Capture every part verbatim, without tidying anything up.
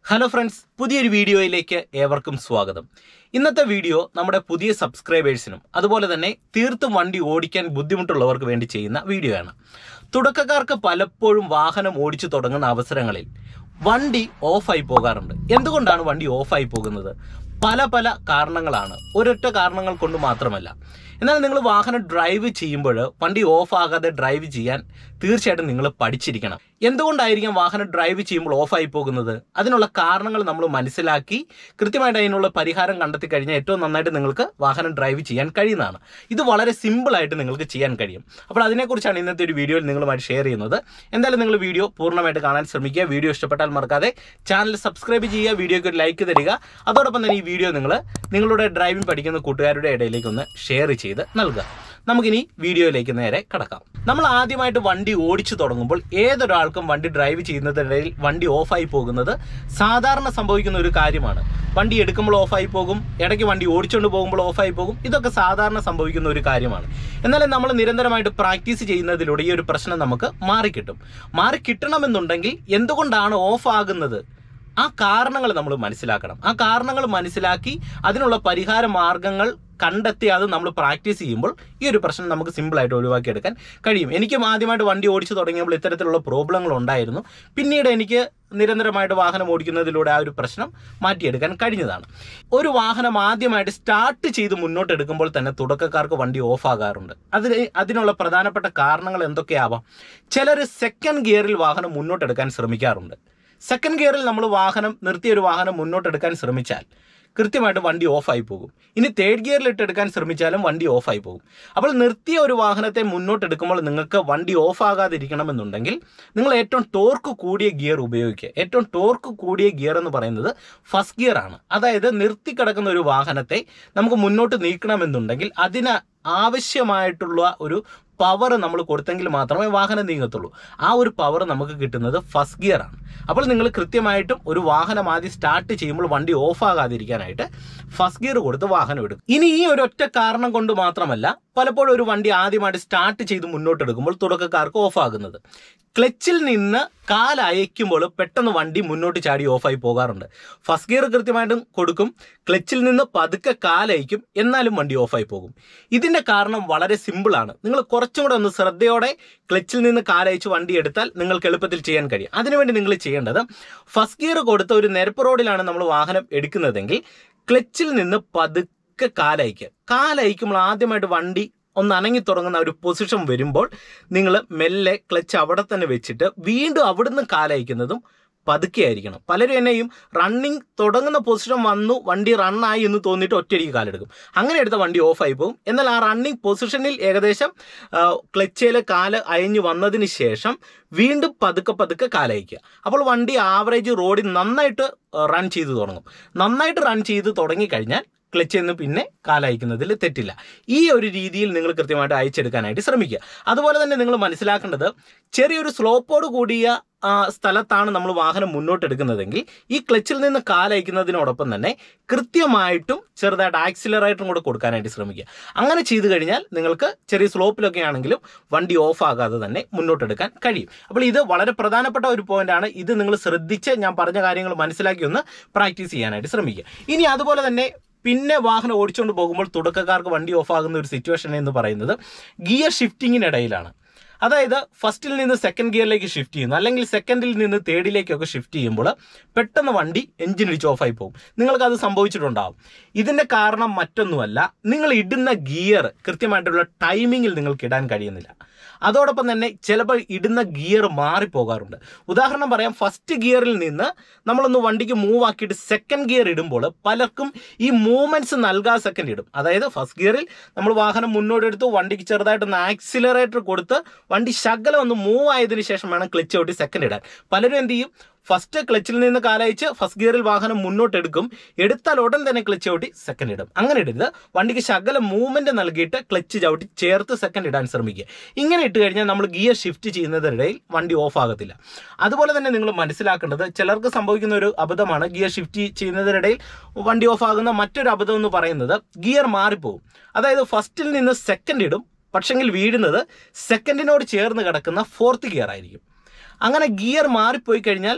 Hello friends, പുതിയൊരു വീഡിയോയിലേക്ക് ഏവർക്കും സ്വാഗതം. ഇന്നത്തെ വീഡിയോ നമ്മുടെ പുതിയ സബ്സ്ക്രൈബേഴ്സിനും അതുപോലെ തന്നെ തീർത്തും വണ്ടി ഓടിക്കാൻ ബുദ്ധിമുട്ടുള്ളവർക്ക് വേണ്ടി ചെയ്യുന്ന വീഡിയോ ആണ്. തുടക്കക്കാർക്ക് പലപ്പോഴും വാഹനം ഓടിച്ചു തുടങ്ങുന്ന അവസരങ്ങളിൽ വണ്ടി ഓഫായി പോകാറുണ്ട്. എന്തുകൊണ്ടാണ് വണ്ടി ഓഫായി പോകുന്നത്? പല പല കാരണങ്ങളാണ്, ഒരൊറ്റ കാരണങ്ങൾ കൊണ്ട് മാത്രമല്ല. എന്നാൽ നിങ്ങൾ വാഹനം ഡ്രൈവ് ചെയ്യുമ്പോൾ വണ്ടി ഓഫ് ആകാതെ ഡ്രൈവ് ചെയ്യാൻ തീർച്ചയായിട്ടും നിങ്ങൾ പഠിച്ചിരിക്കണം. എന്തുകൊണ്ടായിരിക്കും വാഹനം ഡ്രൈവ് ചെയ്യുമ്പോൾ ഓഫായി പോകുന്നത്? അതിനുള്ള കാരണങ്ങൾ നമ്മൾ മനസ്സിലാക്കി കൃത്യമായിട്ട് അതിനുള്ള പരിഹാരം കണ്ടെത്തി കഴിഞ്ഞാൽ ഏറ്റവും നന്നായിട്ട് നിങ്ങൾക്ക് വാഹനം ഡ്രൈവ് ചെയ്യാൻ കഴിയുന്നതാണ്. ഇത് വളരെ സിമ്പിളായിട്ട് നിങ്ങൾക്ക് ചെയ്യാൻ കഴിയും. അപ്പോൾ അതിനെക്കുറിച്ചാണ് ഇന്നത്തെ ഒരു വീഡിയോയിൽ നിങ്ങളുമായിട്ട് ഷെയർ ചെയ്യുന്നത്. എന്തായാലും നിങ്ങൾ വീഡിയോ പൂർണ്ണമായിട്ട് കാണാൻ ശ്രമിക്കുക. വീഡിയോ ഇഷ്ടപ്പെട്ടാൽ മറക്കാതെ ചാനൽ സബ്സ്ക്രൈബ് ചെയ്യുക, വീഡിയോയ്ക്ക് ഒരു ലൈക്ക് തരിക. അതോടൊപ്പം തന്നെ ഈ വീഡിയോ നിങ്ങൾ നിങ്ങളുടെ ഡ്രൈവിംഗ് പഠിക്കുന്ന കൂട്ടുകാരുടെ ഇടയിലേക്ക് ഒന്ന് ഷെയർ ചെയ്ത് നൽകുക. നമുക്കിനി വീഡിയോയിലേക്ക് നേരെ കടക്കാം. നമ്മൾ ആദ്യമായിട്ട് വണ്ടി ഓടിച്ചു തുടങ്ങുമ്പോൾ ഏതൊരാൾക്കും വണ്ടി ഡ്രൈവ് ചെയ്യുന്നതിനിടയിൽ വണ്ടി ഓഫായി പോകുന്നത് സാധാരണ സംഭവിക്കുന്ന ഒരു കാര്യമാണ്. വണ്ടി എടുക്കുമ്പോൾ ഓഫായി പോകും, ഇടയ്ക്ക് വണ്ടി ഓടിച്ചുകൊണ്ട് പോകുമ്പോൾ ഓഫായി പോകും. ഇതൊക്കെ സാധാരണ സംഭവിക്കുന്ന ഒരു കാര്യമാണ്. എന്നാലും നമ്മൾ നിരന്തരമായിട്ട് പ്രാക്ടീസ് ചെയ്യുന്നതിലൂടെ ഈ ഒരു പ്രശ്നം നമുക്ക് മാറിക്കിട്ടും. മാറിക്കിട്ടണമെന്നുണ്ടെങ്കിൽ എന്തുകൊണ്ടാണ് ഓഫ് ആകുന്നത്, ആ കാരണങ്ങൾ നമ്മൾ മനസ്സിലാക്കണം. ആ കാരണങ്ങൾ മനസ്സിലാക്കി അതിനുള്ള പരിഹാര മാർഗങ്ങൾ കണ്ടെത്തി അത് നമ്മൾ പ്രാക്ടീസ് ചെയ്യുമ്പോൾ ഈ ഒരു പ്രശ്നം നമുക്ക് സിമ്പിളായിട്ട് ഒഴിവാക്കിയെടുക്കാൻ കഴിയും. എനിക്കും ആദ്യമായിട്ട് വണ്ടി ഓടിച്ചു തുടങ്ങിയപ്പോൾ ഇത്തരത്തിലുള്ള പ്രോബ്ലങ്ങൾ ഉണ്ടായിരുന്നു. പിന്നീട് എനിക്ക് നിരന്തരമായിട്ട് വാഹനം ഓടിക്കുന്നതിലൂടെ ആ ഒരു പ്രശ്നം മാറ്റിയെടുക്കാൻ കഴിഞ്ഞതാണ്. ഒരു വാഹനം ആദ്യമായിട്ട് സ്റ്റാർട്ട് ചെയ്ത് മുന്നോട്ട് എടുക്കുമ്പോൾ തന്നെ തുടക്കക്കാർക്ക് വണ്ടി ഓഫ് ആകാറുണ്ട്. അതിന് അതിനുള്ള പ്രധാനപ്പെട്ട കാരണങ്ങൾ എന്തൊക്കെയാവാം? ചിലർ സെക്കൻഡ് ഗിയറിൽ വാഹനം മുന്നോട്ടെടുക്കാൻ ശ്രമിക്കാറുണ്ട്. സെക്കൻഡ് ഗിയറിൽ നമ്മൾ വാഹനം നിർത്തിയ ഒരു വാഹനം മുന്നോട്ടെടുക്കാൻ ശ്രമിച്ചാൽ കൃത്യമായിട്ട് വണ്ടി ഓഫായി പോകും. ഇനി തേർഡ് ഗിയറിൽ ഇട്ടെടുക്കാൻ ശ്രമിച്ചാലും വണ്ടി ഓഫായി പോകും. അപ്പോൾ നിർത്തിയ ഒരു വാഹനത്തെ മുന്നോട്ടെടുക്കുമ്പോൾ നിങ്ങൾക്ക് വണ്ടി ഓഫ് ആകാതിരിക്കണമെന്നുണ്ടെങ്കിൽ നിങ്ങൾ ഏറ്റവും ടോർക്ക് കൂടിയ ഗിയർ ഉപയോഗിക്കുക. ഏറ്റവും ടോർക്ക് കൂടിയ ഗിയർ എന്ന് പറയുന്നത് ഫസ്റ്റ് ഗിയർ ആണ്. അതായത് നിർത്തി കിടക്കുന്ന ഒരു വാഹനത്തെ നമുക്ക് മുന്നോട്ട് നീക്കണമെന്നുണ്ടെങ്കിൽ അതിന് ആവശ്യമായിട്ടുള്ള ഒരു പവർ നമ്മൾ കൊടുത്തെങ്കിൽ മാത്രമേ വാഹനം നീങ്ങത്തുള്ളൂ. ആ ഒരു പവർ നമുക്ക് കിട്ടുന്നത് ഫസ്റ്റ് ഗിയർ ആണ്. അപ്പോൾ നിങ്ങൾ കൃത്യമായിട്ടും ഒരു വാഹനം ആദ്യം സ്റ്റാർട്ട് ചെയ്യുമ്പോൾ വണ്ടി ഓഫ് ആകാതിരിക്കാനായിട്ട് ഫസ്റ്റ് ഗിയർ കൊടുത്ത് വാഹനം എടുക്കും. ഇനി ഈ ഒരൊറ്റ കാരണം കൊണ്ട് മാത്രമല്ല പലപ്പോഴും ഒരു വണ്ടി ആദ്യമായിട്ട് സ്റ്റാർട്ട് ചെയ്ത് മുന്നോട്ടെടുക്കുമ്പോൾ തുടക്കക്കാർക്ക് ഓഫ് ആകുന്നത്, ക്ലച്ചിൽ നിന്ന് കാലയക്കുമ്പോൾ പെട്ടെന്ന് വണ്ടി മുന്നോട്ട് ചാടി ഓഫായി പോകാറുണ്ട്. ഫസ്റ്റ് ഗിയർ കൃത്യമായിട്ടും കൊടുക്കും, ക്ലച്ചിൽ നിന്ന് പതുക്കെ കാലയക്കും, എന്നാലും വണ്ടി ഓഫായി പോകും. ഇതിൻ്റെ കാരണം വളരെ സിമ്പിളാണ്. നിങ്ങൾ കുറച്ചും കൂടെ ഒന്ന് ശ്രദ്ധയോടെ ക്ലച്ചിൽ നിന്ന് കാലയച്ച് വണ്ടി എടുത്താൽ നിങ്ങൾക്ക് എളുപ്പത്തിൽ ചെയ്യാൻ കഴിയും. അതിനുവേണ്ടി നിങ്ങൾ ചെയ്യേണ്ടത്, ഫസ്റ്റ് ഗിയർ കൊടുത്ത ഒരു നിരപ്പ് റോഡിലാണ് നമ്മൾ വാഹനം എടുക്കുന്നതെങ്കിൽ ക്ലച്ചിൽ നിന്ന് പതുക്കെ കാലയക്കുക. കാലയക്കുമ്പോൾ ആദ്യമായിട്ട് വണ്ടി ഒന്ന് അനങ്ങി തുടങ്ങുന്ന ഒരു പൊസിഷൻ വരുമ്പോൾ നിങ്ങൾ മെല്ലെ ക്ലച്ച് അവിടെ തന്നെ വെച്ചിട്ട് വീണ്ടും അവിടുന്ന് കാലയക്കുന്നതും പതുക്കെ ആയിരിക്കണം. പലരും എന്നെയും റണ്ണിങ് തുടങ്ങുന്ന പൊസിഷൻ വന്നു, വണ്ടി റണ്ണായി എന്ന് തോന്നിയിട്ട് ഒറ്റയടിക്ക് കാലെടുക്കും. അങ്ങനെ എടുത്ത വണ്ടി ഓഫായി പോകും. എന്നാൽ ആ റണ്ണിങ് പൊസിഷനിൽ ഏകദേശം ക്ലച്ചിൽ കാല് അയഞ്ഞു വന്നതിന് ശേഷം വീണ്ടും പതുക്കെ പതുക്കെ കാലയക്കുക. അപ്പോൾ വണ്ടി ആവറേജ് റോഡിൽ നന്നായിട്ട് റൺ ചെയ്ത് തുടങ്ങും. നന്നായിട്ട് റൺ ചെയ്ത് തുടങ്ങിക്കഴിഞ്ഞാൽ ക്ലച്ചിൽ നിന്ന് പിന്നെ കാലയക്കുന്നതിൽ തെറ്റില്ല. ഈ ഒരു രീതിയിൽ നിങ്ങൾ കൃത്യമായിട്ട് അയച്ചെടുക്കാനായിട്ട് ശ്രമിക്കുക. അതുപോലെ തന്നെ നിങ്ങൾ മനസ്സിലാക്കേണ്ടത്, ചെറിയൊരു സ്ലോപ്പോട് കൂടിയ സ്ഥലത്താണ് നമ്മൾ വാഹനം മുന്നോട്ടെടുക്കുന്നതെങ്കിൽ ഈ ക്ലച്ചിൽ നിന്ന് കാലയക്കുന്നതിനോടൊപ്പം തന്നെ കൃത്യമായിട്ടും ചെറുതായിട്ട് ആക്സിലറേറ്ററും കൂടെ കൊടുക്കാനായിട്ട് ശ്രമിക്കുക. അങ്ങനെ ചെയ്തു കഴിഞ്ഞാൽ നിങ്ങൾക്ക് ചെറിയ സ്ലോപ്പിലൊക്കെ ആണെങ്കിലും വണ്ടി ഓഫ് ആകാതെ തന്നെ മുന്നോട്ടെടുക്കാൻ കഴിയും. അപ്പോൾ ഇത് വളരെ പ്രധാനപ്പെട്ട ഒരു പോയിന്റാണ്. ഇത് നിങ്ങൾ ശ്രദ്ധിച്ച് ഞാൻ പറഞ്ഞ കാര്യങ്ങൾ മനസ്സിലാക്കി ഒന്ന് പ്രാക്ടീസ് ചെയ്യാനായിട്ട് ശ്രമിക്കുക. ഇനി അതുപോലെ തന്നെ പിന്നെ വാഹനം ഓടിച്ചുകൊണ്ട് പോകുമ്പോൾ തുടക്കക്കാർക്ക് വണ്ടി ഓഫ് ആകുന്ന ഒരു സിറ്റുവേഷൻ എന്ന് പറയുന്നത് ഗിയർ ഷിഫ്റ്റിങ്ങിനിടയിലാണ്. അതായത് ഫസ്റ്റിൽ നിന്ന് സെക്കൻഡ് ഗിയറിലേക്ക് ഷിഫ്റ്റ് ചെയ്യുന്നു, അല്ലെങ്കിൽ സെക്കൻഡിൽ നിന്ന് തേർഡിലേക്കൊക്കെ ഷിഫ്റ്റ് ചെയ്യുമ്പോൾ പെട്ടെന്ന് വണ്ടി എഞ്ചിൻ ഇടിച്ച് ഓഫായി പോകും. നിങ്ങൾക്കത് സംഭവിച്ചിട്ടുണ്ടാവും. ഇതിൻ്റെ കാരണം മറ്റൊന്നുമല്ല, നിങ്ങൾ ഇടുന്ന ഗിയർ കൃത്യമായിട്ടുള്ള ടൈമിങ്ങിൽ നിങ്ങൾക്ക് ഇടാൻ കഴിയുന്നില്ല. അതോടൊപ്പം തന്നെ ചിലപ്പോൾ ഇടുന്ന ഗിയർ മാറിപ്പോകാറുണ്ട്. ഉദാഹരണം പറയാം, ഫസ്റ്റ് ഗിയറിൽ നിന്ന് നമ്മളൊന്ന് വണ്ടിക്ക് മൂവ് ആക്കിയിട്ട് സെക്കൻഡ് ഗിയർ ഇടുമ്പോൾ പലർക്കും ഈ മൂവ്മെൻറ്റ്സ് നൽകാതെ സെക്കൻഡ് ഇടും. അതായത് ഫസ്റ്റ് ഗിയറിൽ നമ്മൾ വാഹനം മുന്നോട്ടെടുത്തു, വണ്ടിക്ക് ചെറുതായിട്ടൊന്ന് ആക്സിലറേറ്റർ കൊടുത്ത് വണ്ടി ശകലം ഒന്ന് മൂവ് ആയതിനു ശേഷം വേണം ക്ലച്ച് ഔട്ടി സെക്കൻഡ് ഇടാൻ. പലരും എന്ത് ചെയ്യും, ഫസ്റ്റ് ക്ലച്ചിൽ നിന്ന് കാലയച്ച് ഫസ്റ്റ് ഗിയറിൽ വാഹനം മുന്നോട്ടെടുക്കും, എടുത്താൽ ഉടൻ തന്നെ ക്ലച്ച് ചവിട്ടി സെക്കൻഡ് ഇടും. അങ്ങനെ ഇടരുത്. വണ്ടിക്ക് ശകല മൂവ്മെന്റ് നൽകിയിട്ട് ക്ലച്ച് ചവിട്ടി ചേർത്ത് സെക്കൻഡ് ഇടാൻ ശ്രമിക്കുക. ഇങ്ങനെ ഇട്ട് കഴിഞ്ഞാൽ നമ്മൾ ഗിയർ ഷിഫ്റ്റ് ചെയ്യുന്നതിനിടയിൽ വണ്ടി ഓഫ് ആകത്തില്ല. അതുപോലെ തന്നെ നിങ്ങൾ മനസ്സിലാക്കേണ്ടത്, ചിലർക്ക് സംഭവിക്കുന്ന ഒരു അബദ്ധമാണ്, ഗിയർ ഷിഫ്റ്റ് ചെയ്യുന്നതിനിടയിൽ വണ്ടി ഓഫ് ആകുന്ന മറ്റൊരു അബദ്ധം എന്ന് പറയുന്നത് ഗിയർ മാറിപ്പോകും. അതായത് ഫസ്റ്റിൽ നിന്ന് സെക്കൻഡ് ഇടും, പക്ഷെങ്കിൽ വീഴുന്നത് സെക്കൻഡിനോട് ചേർന്ന് കിടക്കുന്ന ഫോർത്ത് ഗിയർ ആയിരിക്കും. അങ്ങനെ ഗിയർ മാറിപ്പോയി കഴിഞ്ഞാൽ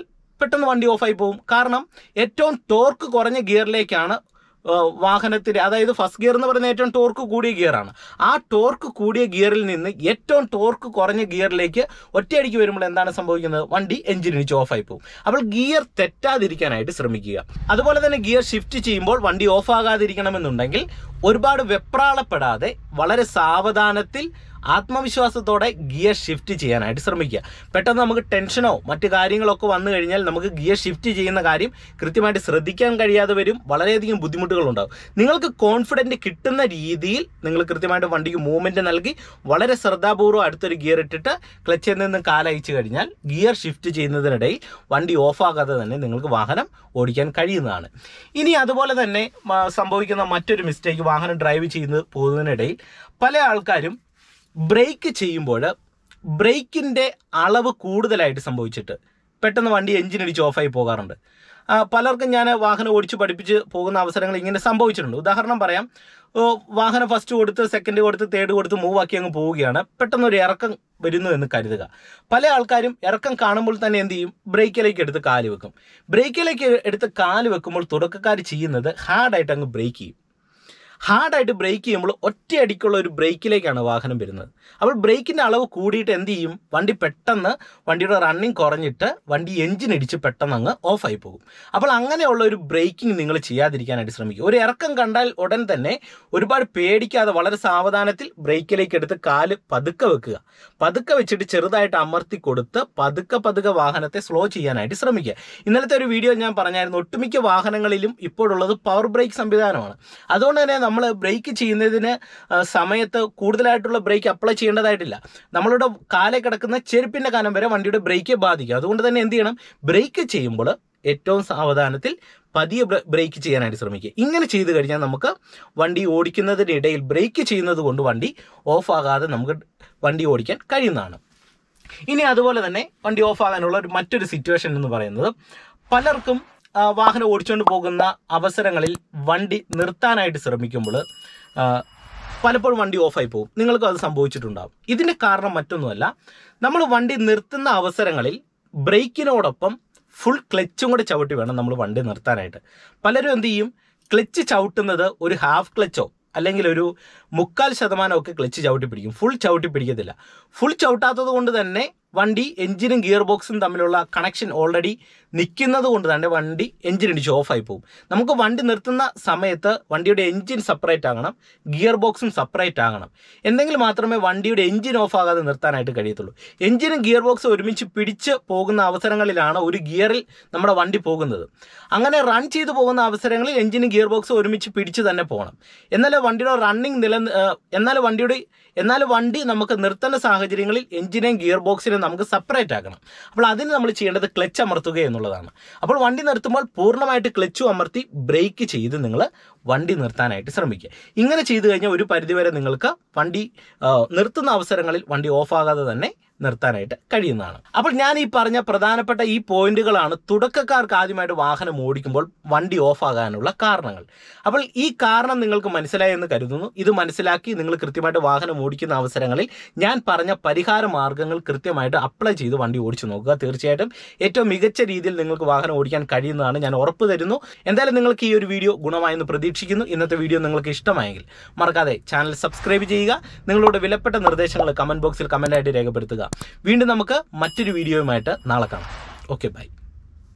പെട്ടെന്ന് വണ്ടി ഓഫായി പോകും. കാരണം ഏറ്റവും ടോർക്ക് കുറഞ്ഞ ഗിയറിലേക്കാണ് വാഹനത്തിൻ്റെ, അതായത് ഫസ്റ്റ് ഗിയർ എന്ന് പറയുന്നത് ഏറ്റവും ടോർക്ക് കൂടിയ ഗിയറാണ്. ആ ടോർക്ക് കൂടിയ ഗിയറിൽ നിന്ന് ഏറ്റവും ടോർക്ക് കുറഞ്ഞ ഗിയറിലേക്ക് ഒറ്റയടിക്ക് വരുമ്പോൾ എന്താണ് സംഭവിക്കുന്നത്? വണ്ടി എഞ്ചിൻ ഇടിച്ച് ഓഫായി പോകും. അപ്പോൾ ഗിയർ തെറ്റാതിരിക്കാനായിട്ട് ശ്രമിക്കുക. അതുപോലെ തന്നെ ഗിയർ ഷിഫ്റ്റ് ചെയ്യുമ്പോൾ വണ്ടി ഓഫാകാതിരിക്കണമെന്നുണ്ടെങ്കിൽ ഒരുപാട് വെപ്രാളപ്പെടാതെ വളരെ സാവധാനത്തിൽ ആത്മവിശ്വാസത്തോടെ ഗിയർ ഷിഫ്റ്റ് ചെയ്യാനായിട്ട് ശ്രമിക്കുക. പെട്ടെന്ന് നമുക്ക് ടെൻഷനോ മറ്റു കാര്യങ്ങളൊക്കെ വന്നു കഴിഞ്ഞാൽ നമുക്ക് ഗിയർ ഷിഫ്റ്റ് ചെയ്യുന്ന കാര്യം കൃത്യമായിട്ട് ശ്രദ്ധിക്കാൻ കഴിയാതെ വരും. വളരെയധികം ബുദ്ധിമുട്ടുകളുണ്ടാകും. നിങ്ങൾക്ക് കോൺഫിഡൻറ്റ് കിട്ടുന്ന രീതിയിൽ നിങ്ങൾ കൃത്യമായിട്ട് വണ്ടിക്ക് മൂവ്മെൻറ്റ് നൽകി വളരെ ശ്രദ്ധാപൂർവ്വം അടുത്തൊരു ഗിയർ ഇട്ടിട്ട് ക്ലച്ചിൽ നിന്ന് കാലയച്ചു കഴിഞ്ഞാൽ ഗിയർ ഷിഫ്റ്റ് ചെയ്യുന്നതിനിടയിൽ വണ്ടി ഓഫാകാതെ തന്നെ നിങ്ങൾക്ക് വാഹനം ഓടിക്കാൻ കഴിയുന്നതാണ്. ഇനി അതുപോലെ തന്നെ സംഭവിക്കുന്ന മറ്റൊരു മിസ്റ്റേക്ക്, വാഹനം ഡ്രൈവ് ചെയ്ത് പോകുന്നതിനിടയിൽ പല ആൾക്കാരും ബ്രേക്ക് ചെയ്യുമ്പോൾ ബ്രേക്കിൻ്റെ അളവ് കൂടുതലായിട്ട് സംഭവിച്ചിട്ട് പെട്ടെന്ന് വണ്ടി എഞ്ചിൻ ഇടിച്ച് ഓഫായി പോകാറുണ്ട്. പലർക്കും ഞാൻ വാഹനം ഓടിച്ച് പഠിപ്പിച്ച് പോകുന്ന അവസരങ്ങൾ ഇങ്ങനെ സംഭവിച്ചിട്ടുണ്ട്. ഉദാഹരണം പറയാം, വാഹനം ഫസ്റ്റ് കൊടുത്ത് സെക്കൻഡ് കൊടുത്ത് തേർഡ് കൊടുത്ത് മൂവ് ആക്കി അങ്ങ് പോവുകയാണ്. പെട്ടെന്ന് ഒരു ഇറക്കം വരുന്നു എന്ന് കരുതുക. പല ആൾക്കാരും ഇറക്കം കാണുമ്പോൾ തന്നെ എന്ത് ചെയ്യും? ബ്രേക്കിലേക്ക് എടുത്ത് കാല് വെക്കും. ബ്രേക്കിലേക്ക് എടുത്ത് കാല് വെക്കുമ്പോൾ തുടക്കക്കാർ ചെയ്യുന്നത് ഹാർഡായിട്ട് അങ്ങ് ബ്രേക്ക് ചെയ്യും. ഹാർഡായിട്ട് ബ്രേക്ക് ചെയ്യുമ്പോൾ ഒറ്റയടിക്കുള്ള ഒരു ബ്രേക്കിലേക്കാണ് വാഹനം വരുന്നത്. അപ്പോൾ ബ്രേക്കിൻ്റെ അളവ് കൂടിയിട്ട് എന്ത് ചെയ്യും? വണ്ടി പെട്ടെന്ന് വണ്ടിയുടെ റണ്ണിങ് കുറഞ്ഞിട്ട് വണ്ടി എഞ്ചിൻ ഇടിച്ച് പെട്ടെന്ന് അങ്ങ് ഓഫായി പോകും. അപ്പോൾ അങ്ങനെയുള്ള ഒരു ബ്രേക്കിംഗ് നിങ്ങൾ ചെയ്യാതിരിക്കാനായിട്ട് ശ്രമിക്കുക. ഒരു ഇറക്കം കണ്ടാൽ ഉടൻ തന്നെ ഒരുപാട് പേടിക്കാതെ വളരെ സാവധാനത്തിൽ ബ്രേക്കിലേക്ക് എടുത്ത് കാല് പതുക്കെ വെക്കുക. പതുക്കെ വെച്ചിട്ട് ചെറുതായിട്ട് അമർത്തി കൊടുത്ത് പതുക്കെ പതുക്കെ വാഹനത്തെ സ്ലോ ചെയ്യാനായിട്ട് ശ്രമിക്കുക. ഇന്നലത്തെ ഒരു വീഡിയോ ഞാൻ പറഞ്ഞായിരുന്നു, ഒട്ടുമിക്ക വാഹനങ്ങളിലും ഇപ്പോഴുള്ളത് പവർ ബ്രേക്ക് സംവിധാനമാണ്. അതുകൊണ്ട് തന്നെ നമ്മൾ ബ്രേക്ക് ചെയ്യുന്നതിന് സമയത്ത് കൂടുതലായിട്ടുള്ള ബ്രേക്ക് അപ്ലൈ ചെയ്യേണ്ടതായിട്ടില്ല. നമ്മളുടെ കാലെ കിടക്കുന്ന ചെരുപ്പിൻ്റെ കനം വരെ വണ്ടിയുടെ ബ്രേക്ക് ബാധിക്കും. അതുകൊണ്ട് തന്നെ എന്ത് ചെയ്യണം? ബ്രേക്ക് ചെയ്യുമ്പോൾ ഏറ്റവും സാവധാനത്തിൽ പതിയെ ബ്രേക്ക് ചെയ്യാനായിട്ട് ശ്രമിക്കുക. ഇങ്ങനെ ചെയ്തു കഴിഞ്ഞാൽ നമുക്ക് വണ്ടി ഓടിക്കുന്നതിനിടയിൽ ബ്രേക്ക് ചെയ്യുന്നത് കൊണ്ട് വണ്ടി ഓഫാകാതെ നമുക്ക് വണ്ടി ഓടിക്കാൻ കഴിയുന്നതാണ്. ഇനി അതുപോലെ തന്നെ വണ്ടി ഓഫാകാനുള്ള ഒരു മറ്റൊരു സിറ്റുവേഷൻ എന്ന് പറയുന്നത്, പലർക്കും വാഹനം ഓടിച്ചുകൊണ്ട് പോകുന്ന അവസരങ്ങളിൽ വണ്ടി നിർത്താനായിട്ട് ശ്രമിക്കുമ്പോൾ പലപ്പോഴും വണ്ടി ഓഫായി പോകും. നിങ്ങൾക്കും അത് സംഭവിച്ചിട്ടുണ്ടാകും. ഇതിൻ്റെ കാരണം മറ്റൊന്നുമല്ല, നമ്മൾ വണ്ടി നിർത്തുന്ന അവസരങ്ങളിൽ ബ്രേക്കിനോടൊപ്പം ഫുൾ ക്ലച്ചും കൂടെ ചവിട്ടി വേണം നമ്മൾ വണ്ടി നിർത്താനായിട്ട്. പലരും എന്ത് ചെയ്യും? ക്ലച്ച് ചവിട്ടുന്നത് ഒരു ഹാഫ് ക്ലച്ചോ അല്ലെങ്കിൽ ഒരു മുക്കാൽ ശതമാനമൊക്കെ ക്ലച്ച് ചവിട്ടി പിടിക്കും. ഫുൾ ചവിട്ടി പിടിക്കത്തില്ല. ഫുൾ ചവിട്ടാത്തത് കൊണ്ട് തന്നെ വണ്ടി എഞ്ചിനും ഗിയർ ബോക്സും തമ്മിലുള്ള കണക്ഷൻ ഓൾറെഡി നിൽക്കുന്നത് കൊണ്ട് തന്നെ വണ്ടി എഞ്ചിൻ ഇടിച്ച് ഓഫായി പോകും. നമുക്ക് വണ്ടി നിർത്തുന്ന സമയത്ത് വണ്ടിയുടെ എഞ്ചിൻ സെപ്പറേറ്റ് ആകണം, ഗിയർ ബോക്സും സെപ്പറേറ്റ് ആകണം. എന്തെങ്കിലും മാത്രമേ വണ്ടിയുടെ എഞ്ചിൻ ഓഫാകാതെ നിർത്താനായിട്ട് കഴിയത്തുള്ളൂ. എഞ്ചിനും ഗിയർ ബോക്സും ഒരുമിച്ച് പിടിച്ച് പോകുന്ന അവസരങ്ങളിലാണ് ഒരു ഗിയറിൽ നമ്മുടെ വണ്ടി പോകുന്നത്. അങ്ങനെ റൺ ചെയ്തു പോകുന്ന അവസരങ്ങളിൽ എഞ്ചിനും ഗിയർ ബോക്സും ഒരുമിച്ച് പിടിച്ച് തന്നെ പോകണം. എന്നാലും വണ്ടിയുടെ റണ്ണിങ് നില എന്നാൽ വണ്ടിയുടെ എന്നാൽ വണ്ടി നമുക്ക് നിർത്തേണ്ട സാഹചര്യങ്ങളിൽ എഞ്ചിനെയും ഗിയർ ബോക്സിനെയും നമുക്ക് സെപ്പറേറ്റ് ആക്കണം. അപ്പോൾ അതിന് നമ്മൾ ചെയ്യേണ്ടത് ക്ലച്ച് അമർത്തുക എന്നുള്ളതാണ്. അപ്പോൾ വണ്ടി നിർത്തുമ്പോൾ പൂർണ്ണമായിട്ട് ക്ലച്ചും അമർത്തി ബ്രേക്ക് ചെയ്ത് നിങ്ങൾ വണ്ടി നിർത്താനായിട്ട് ശ്രമിക്കുക. ഇങ്ങനെ ചെയ്തു കഴിഞ്ഞാൽ ഒരു പരിധിവരെ നിങ്ങൾക്ക് വണ്ടി നിർത്തുന്ന അവസരങ്ങളിൽ വണ്ടി ഓഫാകാതെ തന്നെ നിർത്താനായിട്ട് കഴിയുന്നതാണ്. അപ്പോൾ ഞാൻ ഈ പറഞ്ഞ പ്രധാനപ്പെട്ട ഈ പോയിന്റുകളാണ് തുടക്കക്കാർക്ക് ആദ്യമായിട്ട് വാഹനം ഓടിക്കുമ്പോൾ വണ്ടി ഓഫാകാനുള്ള കാരണങ്ങൾ. അപ്പോൾ ഈ കാരണം നിങ്ങൾക്ക് മനസ്സിലായി എന്ന് കരുതുന്നു. ഇത് മനസ്സിലാക്കി നിങ്ങൾ കൃത്യമായിട്ട് വാഹനം ഓടിക്കുന്ന അവസരങ്ങളിൽ ഞാൻ പറഞ്ഞ പരിഹാര മാർഗ്ഗങ്ങൾ കൃത്യമായിട്ട് അപ്ലൈ ചെയ്ത് വണ്ടി ഓടിച്ചു നോക്കുക. തീർച്ചയായിട്ടും ഏറ്റവും മികച്ച രീതിയിൽ നിങ്ങൾക്ക് വാഹനം ഓടിക്കാൻ കഴിയുന്നതാണ്, ഞാൻ ഉറപ്പ് തരുന്നു. എന്തായാലും നിങ്ങൾക്ക് ഈ ഒരു വീഡിയോ ഗുണമായെന്ന് പ്രതീക്ഷിക്കുന്നു. ഇന്നത്തെ വീഡിയോ നിങ്ങൾക്ക് ഇഷ്ടമായെങ്കിൽ മറക്കാതെ ചാനൽ സബ്സ്ക്രൈബ് ചെയ്യുക. നിങ്ങളുടെ വിലപ്പെട്ട നിർദ്ദേശങ്ങൾ കമന്റ് ബോക്സിൽ കമന്റായിട്ട് രേഖപ്പെടുത്തുക. വീണ്ടും നമുക്ക് മറ്റൊരു വീഡിയോയുമായിട്ട് നാളെ കാണാം. Okay, by.